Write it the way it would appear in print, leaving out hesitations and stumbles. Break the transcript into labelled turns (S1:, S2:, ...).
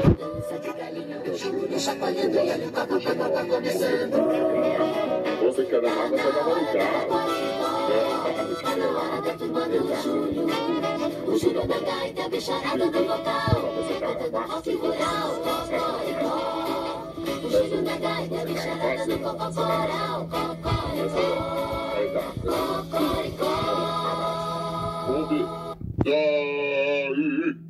S1: Chacoalhando e olha o papo que tá começando.
S2: Você quer dar água, você dá barrigada.
S1: Hora da turma do Júlio. O Júlio da gaita, a bicharada do vocal. Cantando rock rural, cocoricó. O Júlio da gaita, a bicharada do cococoral. Cocoricó. Cocoricó.